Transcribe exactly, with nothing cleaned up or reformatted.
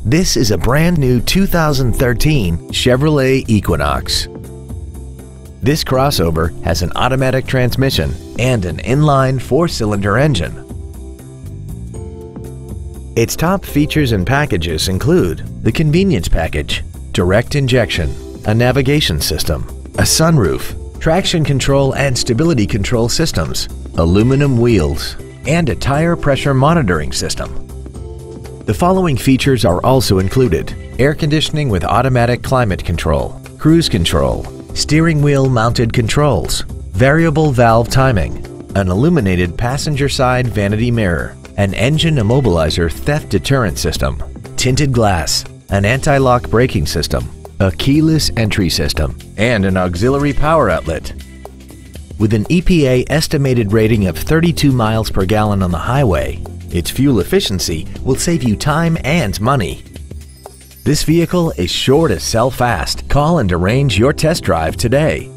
This is a brand new two thousand thirteen Chevrolet Equinox. This crossover has an automatic transmission and an inline four-cylinder engine. Its top features and packages include the convenience package, direct injection, a navigation system, a sunroof, traction control and stability control systems, aluminum wheels, and a tire pressure monitoring system. The following features are also included: air conditioning with automatic climate control, cruise control, steering wheel mounted controls, variable valve timing, an illuminated passenger side vanity mirror, an engine immobilizer theft deterrent system, tinted glass, an anti-lock braking system, a keyless entry system, and an auxiliary power outlet. With an E P A estimated rating of thirty-two miles per gallon on the highway, its fuel efficiency will save you time and money. This vehicle is sure to sell fast. Call and arrange your test drive today.